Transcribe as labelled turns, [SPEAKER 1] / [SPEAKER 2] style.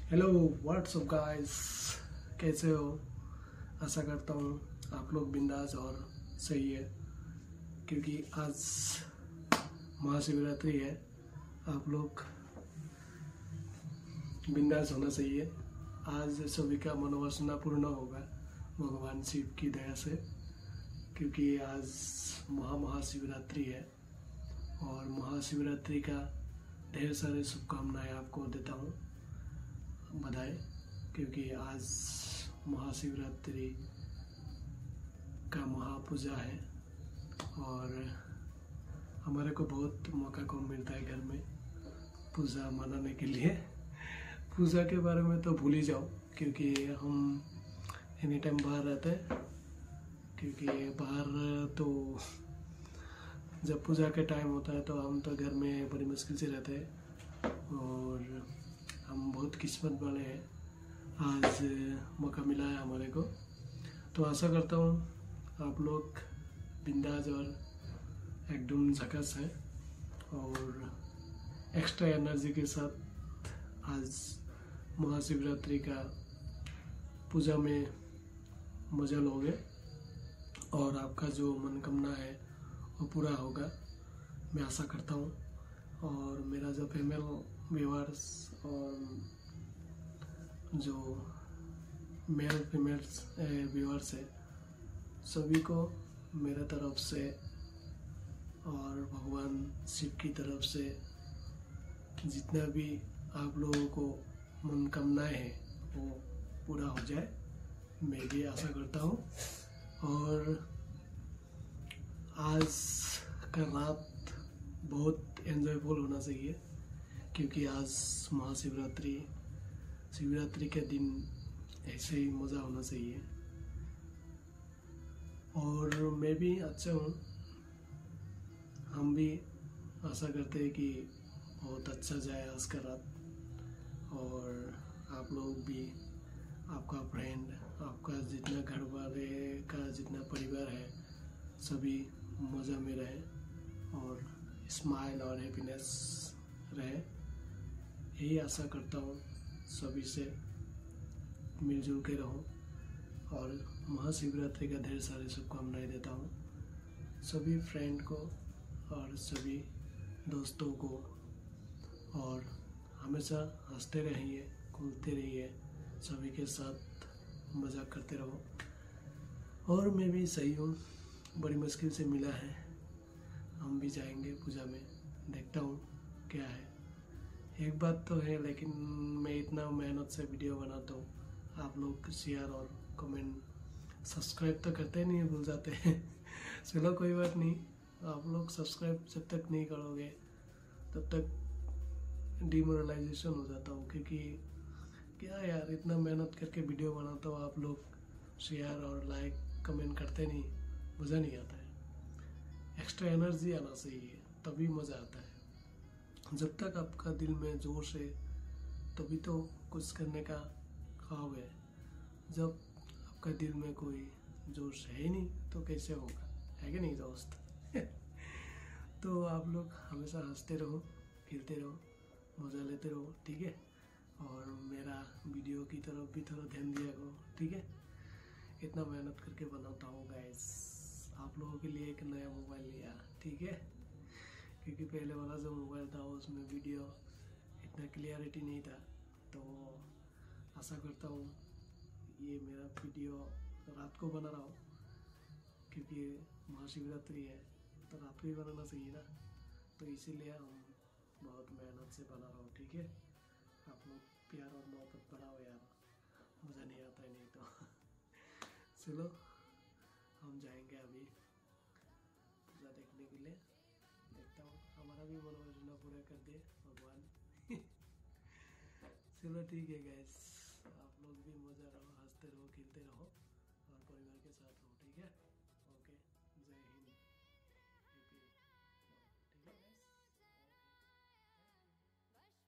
[SPEAKER 1] Hello what's up guys, कैसे हो। आशा करता हूँ आप लोग बिंदास और सही है, क्योंकि आज महाशिवरात्रि है। आप लोग बिंदास होना चाहिए। आज सभी का मनोवासना पूर्ण होगा भगवान शिव की दया से, क्योंकि आज महाशिवरात्रि है। और महाशिवरात्रि का ढेर सारे शुभकामनाएं आपको देता हूँ, बधाई, क्योंकि आज महाशिवरात्रि का महापूजा है। और हमारे को बहुत मौका कम मिलता है घर में पूजा मनाने के लिए। पूजा के बारे में तो भूल ही जाओ, क्योंकि हम एनी टाइम बाहर रहते हैं। क्योंकि बाहर तो जब पूजा के टाइम होता है तो हम तो घर में बड़ी मुश्किल से रहते हैं। और हम बहुत किस्मत वाले हैं, आज मौका मिला है हमारे को। तो आशा करता हूँ आप लोग बिंदास और एकदम झकास है और एक्स्ट्रा एनर्जी के साथ आज महाशिवरात्रि का पूजा में मजा लोगे और आपका जो मनोकामना है वो पूरा होगा, मैं आशा करता हूँ। और मेरा जो फीमेल व्यूअर्स और जो मेल फीमेल्स व्यूअर्स है, सभी को मेरे तरफ से और भगवान शिव की तरफ से जितना भी आप लोगों को मनोकामनाएं हैं वो पूरा हो जाए, मैं भी आशा करता हूँ। और आज का रात बहुत एंजॉयफुल होना चाहिए, क्योंकि आज शिवरात्रि के दिन ऐसे ही मज़ा होना चाहिए। और मैं भी अच्छा हूँ, हम भी आशा करते हैं कि बहुत अच्छा जाए आज का रात। और आप लोग भी, आपका फ्रेंड, आपका जितना घर वाले का जितना परिवार है, सभी मज़ा में रहे और स्माइल और हैप्पीनेस रहे, यही आशा करता हूँ। सभी से मिलजुल के रहो और महाशिवरात्रि का ढेर सारे शुभकामनाएं देता हूँ सभी फ्रेंड को और सभी दोस्तों को। और हमेशा हंसते रहिए, कूदते रहिए, सभी के साथ मजाक करते रहो। और मैं भी सही हूँ, बड़ी मुश्किल से मिला है। हम भी जाएंगे पूजा में, देखता हूँ क्या है। एक बात तो है, लेकिन मैं इतना मेहनत से वीडियो बनाता हूँ, आप लोग शेयर और कमेंट सब्सक्राइब तो करते नहीं, भूल जाते हैं। चलो कोई बात नहीं, आप लोग सब्सक्राइब जब तक नहीं करोगे तब तक डिमोरलाइजेशन हो जाता हूँ। क्योंकि क्या यार, इतना मेहनत करके वीडियो बनाता हूँ, आप लोग शेयर और लाइक कमेंट करते नहीं, मज़ा नहीं आता है। एक्स्ट्रा एनर्जी आना चाहिए, तभी मज़ा आता है। जब तक आपका दिल में जोश है तभी तो कुछ करने का ख्वाब है। जब आपका दिल में कोई जोश है ही नहीं तो कैसे होगा, है कि नहीं दोस्त। तो आप लोग हमेशा हंसते रहो, खेलते रहो, मज़ा लेते रहो, ठीक है। और मेरा वीडियो की तरफ भी थोड़ा ध्यान दिया करो, ठीक है। इतना मेहनत करके बनाता हूँ गाइस, आप लोगों के लिए एक नया मोबाइल लिया, ठीक है। क्योंकि पहले वाला जो मोबाइल था उसमें वीडियो इतना क्लियरिटी नहीं था। तो आशा करता हूँ ये मेरा वीडियो रात को बना रहा हूँ, क्योंकि महाशिवरात्रि है तो रात को ही बनाना चाहिए ना। तो इसीलिए हम बहुत मेहनत से बना रहा हूँ, ठीक है। आप लोग प्यार और मोहब्बत बढ़ाओ यार, मज़ा नहीं आता है नहीं तो। चलो हम जाएंगे अभी पूजा देखने के लिए, देखता हूँ हमारा भी मनोरंजन पूरा कर दे भगवान। चलो ठीक है गैस, आप लोग भी मजा रहो, हंसते रहो, खेलते रहो और परिवार के साथ रहो, ठीक है।